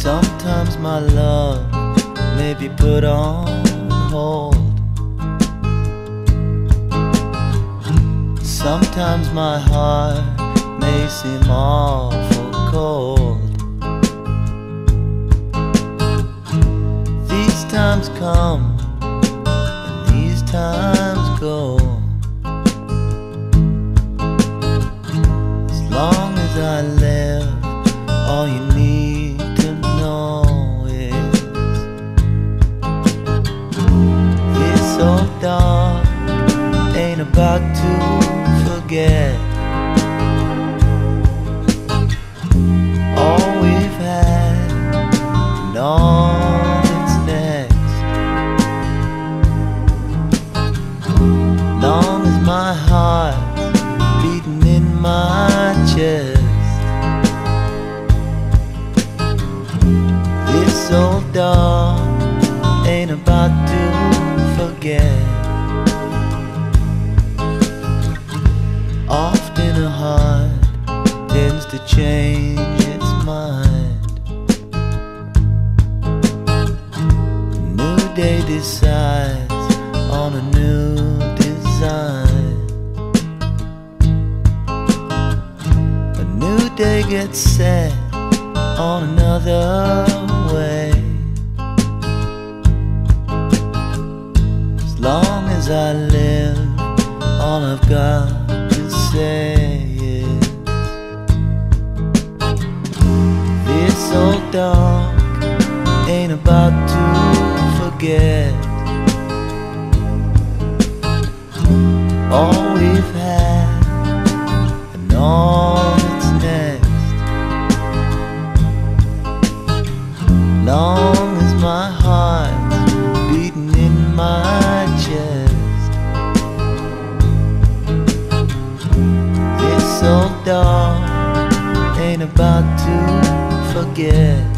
Sometimes my love may be put on hold. Sometimes my heart may seem awful cold. These times come and these times go. As long as I live, all you need to know is this old dog ain't about to forget all we've had and all that's next. Long as my heart's beating in my chest, this old dog ain't about to forget. Often a heart tends to change its mind. A new day decides on a new design. A new day gets set on another way. As long as I live, all I've got to say is this old dog ain't about to forget all we've had and all that's next. Long as my heart's beating in my chest, this old dog ain't about to forget.